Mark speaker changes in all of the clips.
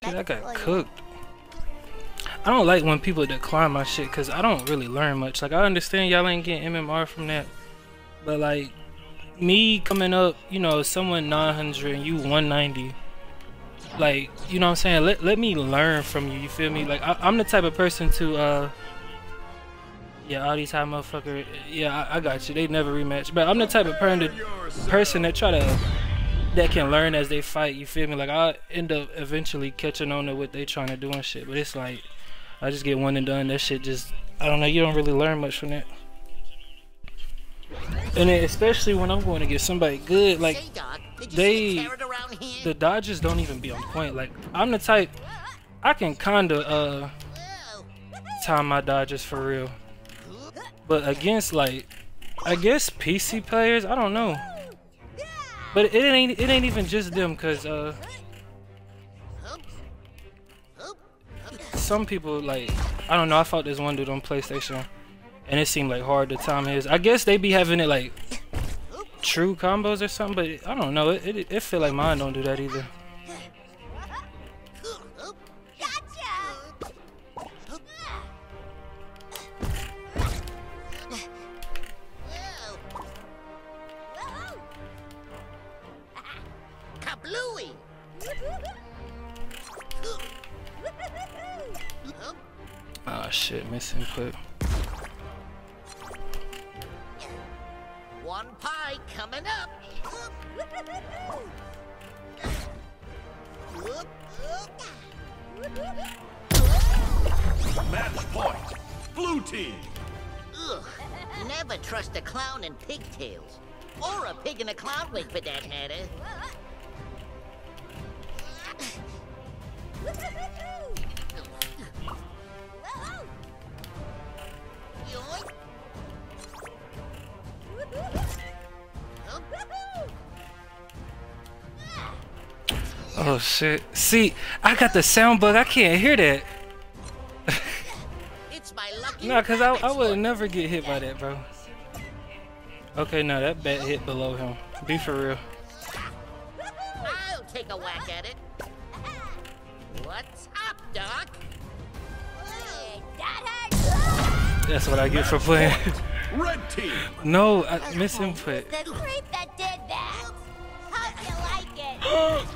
Speaker 1: Dude, I got cooked. I don't like when people decline my shit because I don't really learn much. Like, I understand y'all ain't getting MMR from that, but like me coming up, you know, someone 900 and you 190, like, you know what I'm saying, let me learn from you, you feel me? Like, I'm the type of person to yeah, all these high motherfucker, yeah, I got you, they never rematch, but I'm the type of person that that can learn as they fight, you feel me? Like, I end up eventually catching on to what they trying to do and shit, but it's like I just get one and done. That shit just, I don't know, you don't really learn much from that. And then especially when I'm going to get somebody good, like, the dodges don't even be on point. Like, I'm the type, I can kinda time my dodges for real, but against, like, I guess PC players, I don't know, but it ain't even just them, cause some people, like, I don't know, I fought this one dude on PlayStation and it seemed like hard to time his. I guess they be having it like true combos or something, but I don't know, it feel like mine don't do that either. Oh shit, misinput.
Speaker 2: One pie coming up.
Speaker 3: Match point. Blue team.
Speaker 2: Ugh. Never trust a clown in pigtails. Or a pig in a clown wig for that matter.
Speaker 1: Oh shit. See, I got the sound bug, I can't hear that.
Speaker 2: It's my lucky
Speaker 1: Nah, cause I would never get hit by that, bro. Okay, no, that bat hit below him. Be for real.
Speaker 2: I'll take a whack at it. What's up, Doc?
Speaker 1: That's what I get for playing.
Speaker 3: Red team.
Speaker 1: No, I misinput.
Speaker 4: The creep that did that. Hope you like it.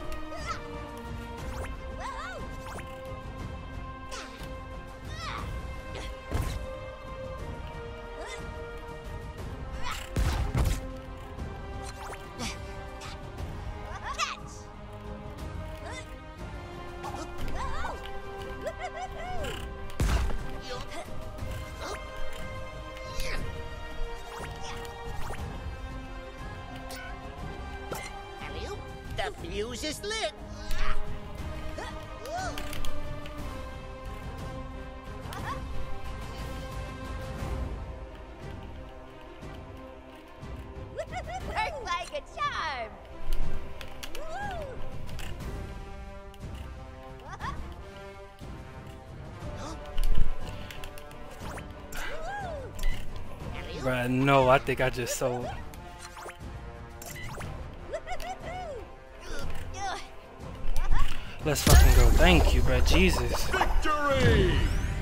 Speaker 2: The fuse is lit.
Speaker 4: Works like a charm.
Speaker 1: Bruh, no, I think I just sold. Let's fucking go. Thank you, bruh. Jesus.
Speaker 3: Victory.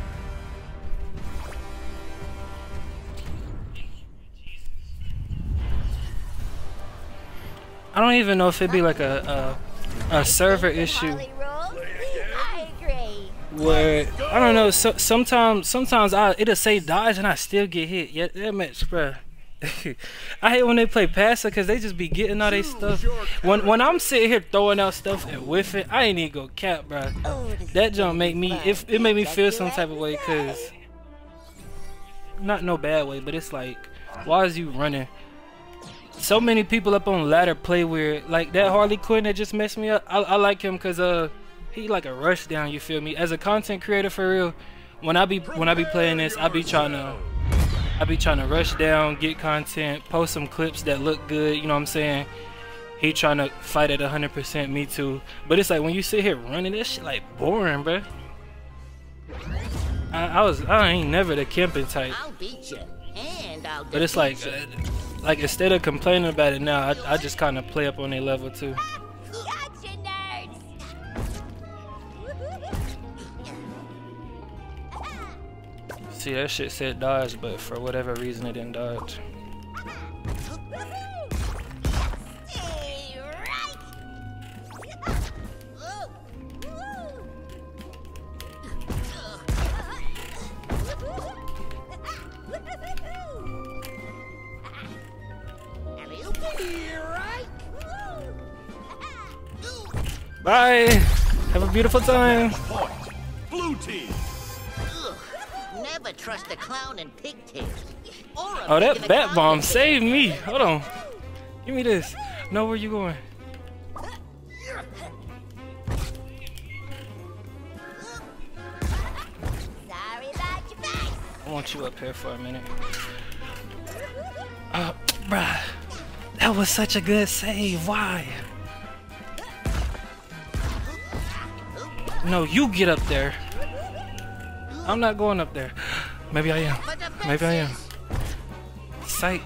Speaker 1: I don't even know if it'd be like a server issue
Speaker 4: I agree.
Speaker 1: where, I don't know, sometimes it'll say dodge and I still get hit. Yeah, that match, bruh. I hate when they play passer because they just be getting all their stuff. When I'm sitting here throwing out stuff and whiffing, I ain't even go cap, bro. That jump make me, it made me feel some type of way, cause not no bad way, but it's like, why is you running? So many people up on ladder play weird. Like that Harley Quinn that just messed me up. I like him cause he like a rush down. You feel me? As a content creator for real, when I be playing this, I be trying to rush down, get content, post some clips that look good, you know what I'm saying? He trying to fight at 100%, me too. But it's like when you sit here running, this shit like boring, bruh. I ain't never the camping type.
Speaker 2: I'll beat you, and I'll
Speaker 1: but it's like instead of complaining about it now, I just kind of play up on their level too.
Speaker 4: Gotcha, nerds.
Speaker 1: See, that shit said dodge, but for whatever reason it didn't dodge. Bye. Have a beautiful time.
Speaker 3: Point. Blue team.
Speaker 2: Ugh. Never trust a clown in pigtails. Or a
Speaker 1: Oh,
Speaker 2: pig in
Speaker 1: that
Speaker 2: a
Speaker 1: bat
Speaker 2: clown
Speaker 1: bomb
Speaker 2: with
Speaker 1: saved me. Hold on. Give me this. No, where you going?
Speaker 4: Sorry about your face.
Speaker 1: I want you up here for a minute. Bruh. That was such a good save. Why? No, you get up there. I'm not going up there. Maybe I am. Maybe I am. Psych.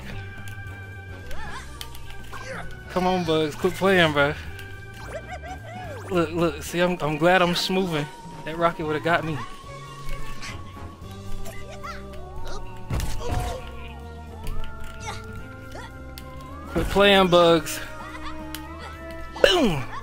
Speaker 1: Come on, Bugs. Quit playing, bro. Look. See, I'm glad I'm smoothing. That rocket would have got me. Quit playing, Bugs. Boom.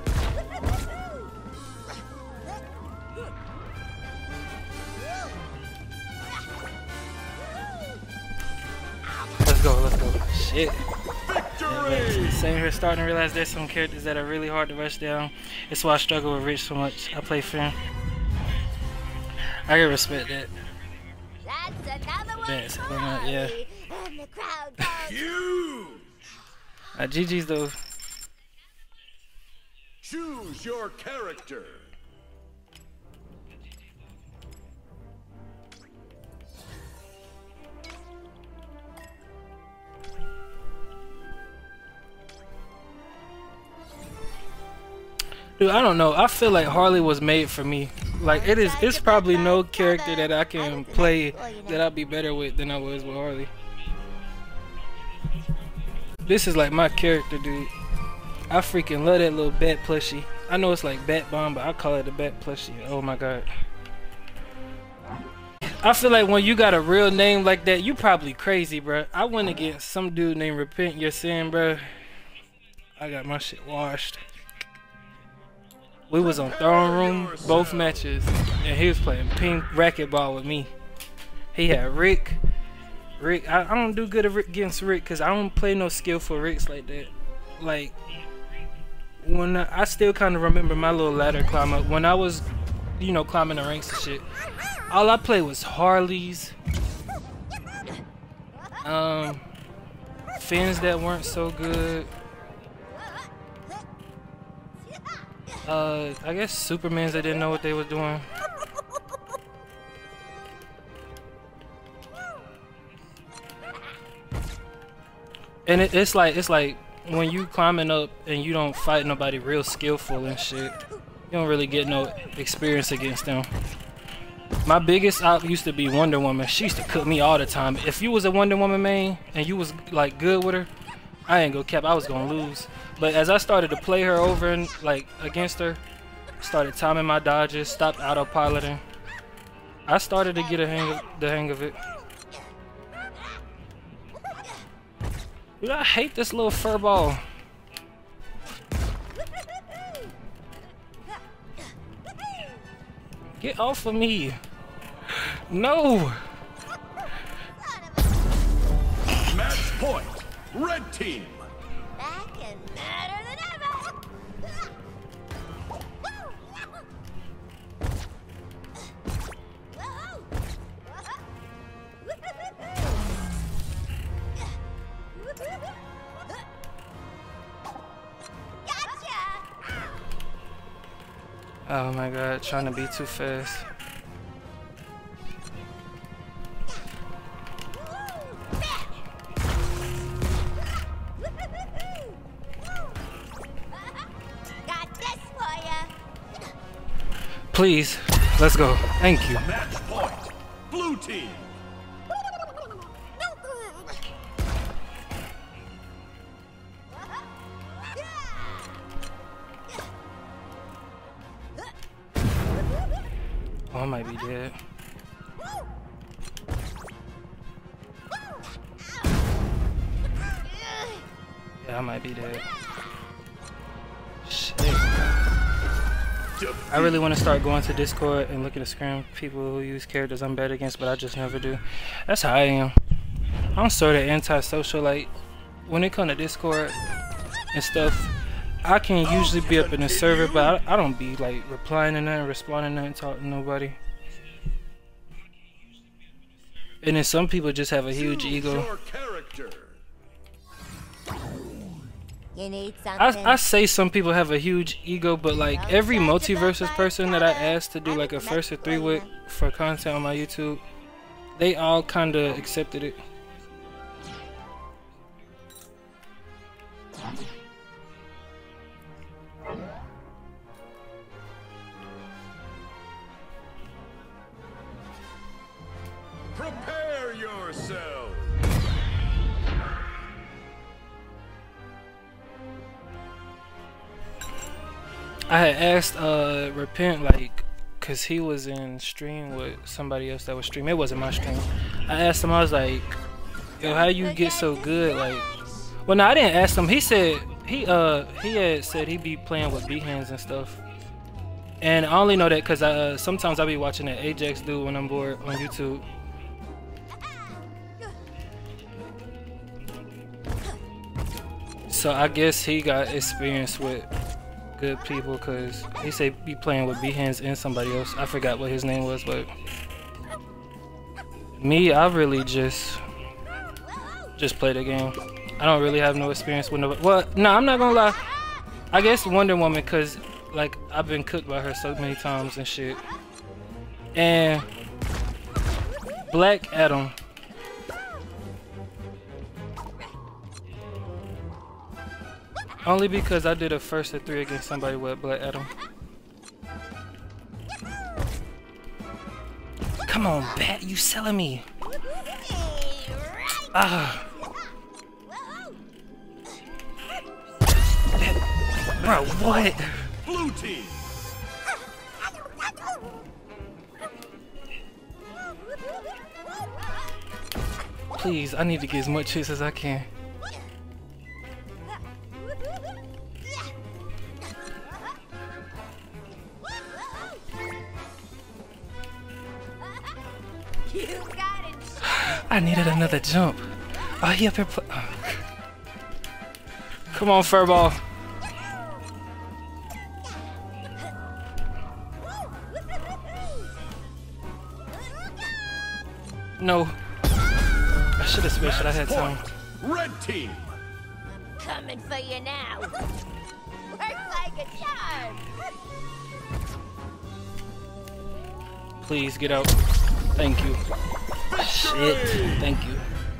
Speaker 1: Let's go. Shit.
Speaker 3: Victory!
Speaker 1: Same here, starting to realize there's some characters that are really hard to rush down. It's why I struggle with Rich so much. I play fair. I can respect that.
Speaker 4: That's another one.
Speaker 1: That's
Speaker 4: for
Speaker 1: not- yeah.
Speaker 4: Harley. And the crowd goes.
Speaker 3: Huge!
Speaker 1: GG's though.
Speaker 3: Choose your character.
Speaker 1: Dude, I don't know. I feel like Harley was made for me. Like it's probably no character that I can play that I'll be better with than I was with Harley. This is like my character, dude. I freaking love that little bat plushie. I know it's like Bat Bomb, but I call it a bat plushie. Oh my god. I feel like when you got a real name like that, you probably crazy, bro. I went against some dude named Repent Your Sin, bro. I got my shit washed. We was on Throne Room, both matches, and he was playing ping racquetball with me. He had Rick. I don't do good against Rick because I don't play no skillful Ricks like that. Like, when I still kind of remember my little ladder climb up. When I was, you know, climbing the ranks and shit, all I played was Harleys. Fins that weren't so good. I guess Supermans that didn't know what they was doing. And it's like when you climbing up and you don't fight nobody real skillful and shit, you don't really get no experience against them. My biggest op used to be Wonder Woman. She used to cook me all the time. If you was a Wonder Woman main and you was like good with her, I ain't gonna cap, I was gonna lose. But as I started to play her over and like against her, started timing my dodges, stopped autopiloting, I started to get the hang of it. Dude, I hate this little fur ball. Get off of me. No.
Speaker 3: Match point. Red team.
Speaker 4: Back and madder than ever. Gotcha.
Speaker 1: Oh my god, trying to be too fast.
Speaker 4: Got this for ya.
Speaker 1: Please, let's go. Thank you.
Speaker 3: Match point. Blue team.
Speaker 1: Oh, I might be dead. Yeah, I might be dead. Shit. I really want to start going to Discord and looking to scrim people who use characters I'm bad against, but I just never do. That's how I am. I'm sort of antisocial. Like, when it comes to Discord and stuff, I can usually be up in the server, but I don't be like replying to nothing, responding to nothing, talking to nobody. And then some people just have a huge ego.
Speaker 4: You need something?
Speaker 1: I say some people have a huge ego, but like every Multiversus person that I asked to do like a first or 3 with for content on my YouTube, they all kind of accepted it.
Speaker 3: Prepare yourself.
Speaker 1: I had asked Repent, like, cause he was in stream with somebody else that was streaming. It wasn't my stream. I asked him, I was like, yo, how you get so good? Like, well, no, I didn't ask him. He said he had said he be playing with B hands and stuff. And I only know that cause sometimes I be watching that Ajax dude when I'm bored on YouTube. So I guess he got experience with good people, cause he said be playing with B hands and somebody else. I forgot what his name was, but me, I really just play the game. I don't really have no experience with nobody. Well, no, I'm not gonna lie. I guess Wonder Woman, cause like I've been cooked by her so many times and shit. And Black Adam. Only because I did a first or 3 against somebody with Black Adam. Come on, Bat, you selling me. Ah. Bro, what?
Speaker 3: Blue team.
Speaker 1: Please, I need to get as much hits as I can. I needed another jump. Oh, he up here. Oh. Come on, Furball. No. I should have switched it. I had time.
Speaker 3: Red team.
Speaker 4: Coming for you now. Works like a charm.
Speaker 1: Please get out. Thank you. Shit. Thank you.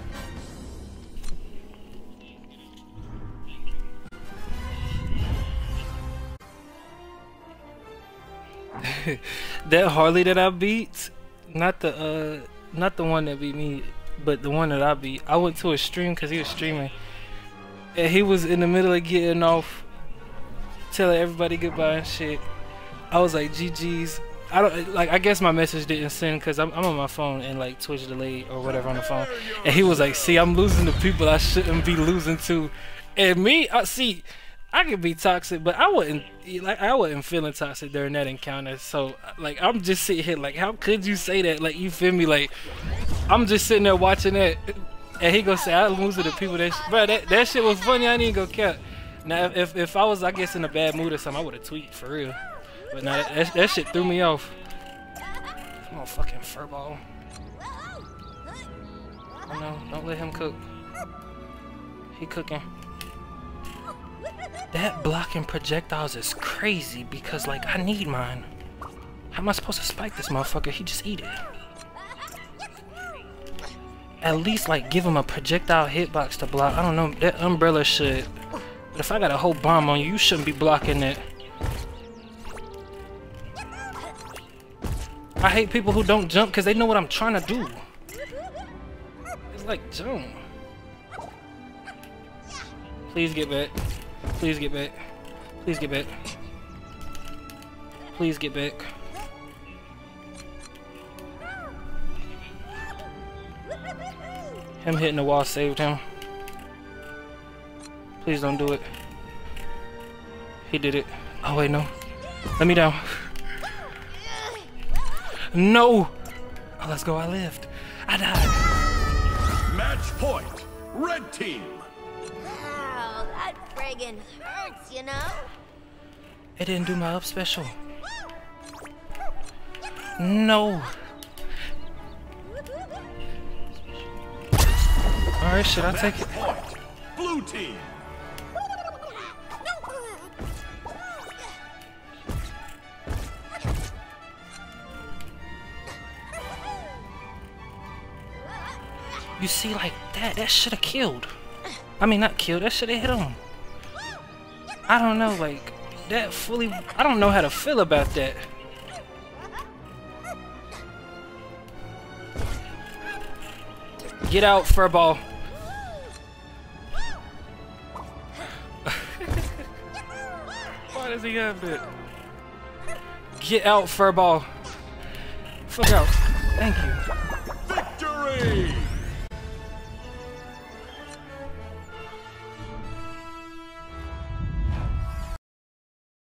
Speaker 1: That Harley that I beat, not the one that beat me, but the one that I beat. I went to a stream because he was streaming, and he was in the middle of getting off, telling everybody goodbye and shit. I was like, GG's. I don't like. I guess my message didn't send because I'm on my phone and like Twitch delayed or whatever on the phone. And he was like, "See, I'm losing to people I shouldn't be losing to." And me, I could be toxic, but I wasn't feeling toxic during that encounter. So like, I'm just sitting here like, how could you say that? Like, you feel me? Like, I'm just sitting there watching that, and he gonna say I'm losing to people that shit was funny. I didn't go cap. Now if I was, I guess, in a bad mood or something, I would have tweeted for real. But nah, that shit threw me off. Come on, fucking Furball. Oh no, don't let him cook. He cooking. That blocking projectiles is crazy because, like, I need mine. How am I supposed to spike this motherfucker? He just eat it. At least, like, give him a projectile hitbox to block. I don't know, that umbrella should. But if I got a whole bomb on you, you shouldn't be blocking it. I hate people who don't jump because they know what I'm trying to do. It's like, jump. Please get back. Please get back. Please get back. Please get back. Him hitting the wall saved him. Please don't do it. He did it. Oh wait, no. Let me down. No! Oh, let's go, I lived. I died.
Speaker 3: Match point. Red team.
Speaker 4: Ow, that friggin' hurts, you know?
Speaker 1: It didn't do my up special. No. Alright, shit, I'll take it.
Speaker 3: Point. Blue team.
Speaker 1: You see, like that should have killed. I mean, not killed, that should have hit him. I don't know, like, that fully, I don't know how to feel about that. Get out, furball. Why does he have that? Get out, furball. Fuck out. Thank you.
Speaker 3: Victory!